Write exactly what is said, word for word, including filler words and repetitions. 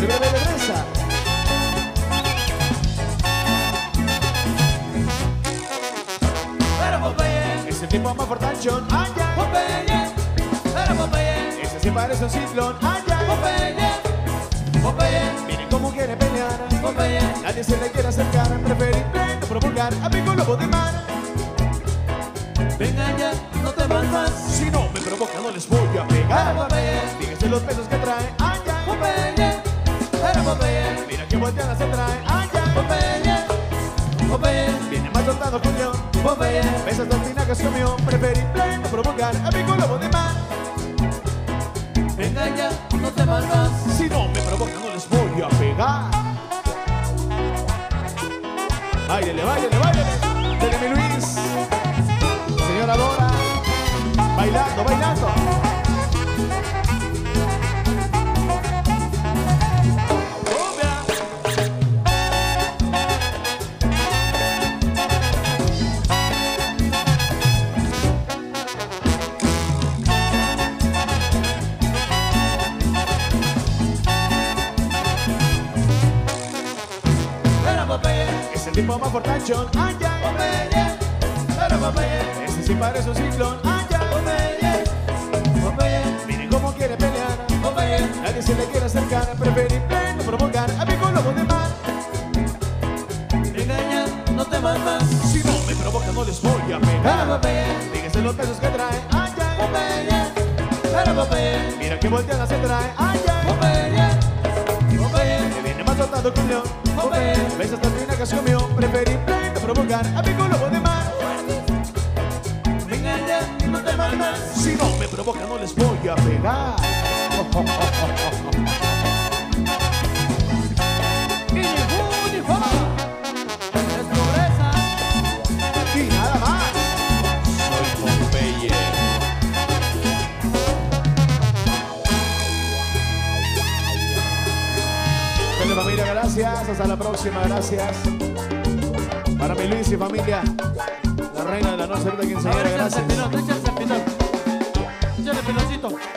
Primera vez de Bresa. Pero Popeye, Ese tipo más fortachón, ay, ay. Popeye, pero Popeye, Ese sí parece un ciclón, ay, ay. Popeye, Popeye, Miren cómo quiere pelear. Popeye. Nadie se le quiere acercar, preferible no provocar a mi lobo de mar. Venga ya, no te vas más. Si no me provoca no les voy a Pero pegar. Popeye, Fíjense los pesos que trae, ay, ay. Popeye, pero Popeye, Mira que volteadas se trae, ay, ay. Popeye, Popeye, Viene más soltado que un león. Popeye. Besas de espinacas comió, preferible no provocar a mi lobo de mar. Venga ya, no te vas más. Si no me provoca no les voy a pegar. Báilele, báilele, báilele. Déjeme Luis. Señora Dora. Bailando, bailando. Pero Popeye, Es el tipo más fortachón, ay, ay. Popeye, pero Popeye, Ese sí parece un ciclón, ay, ay. Popeye, Popeye, Miren cómo quiere pelear. Popeye. Nadie se le quiere acercar, preferible no provocar a mi lobo de mar. Venga ya, no te vas más. Si no me provoca no les voy a Pero pegar. Popeye, Fíjense los pesos que trae, ay, ay. Popeye, pero Popeye, Mira que volteada se trae, ay, ay. Popeye, Popeye, Que viene más soltado que un león. Popeye. Besas de espinacas comió, preferible no provocar a mi lobo de mar. venga ya, no te vas más. Si no me provoca no les voy a pegar. Y ni fu ni fa, es pobreza. Y nada más. Soy Popeye. Bueno, familia, gracias. Hasta la próxima, gracias. Para mi Luis y familia, la reina de la noche, ahorita quien se Ahora quiera, échale gracias. el pilón, échale el pilón. Échale el piloncito.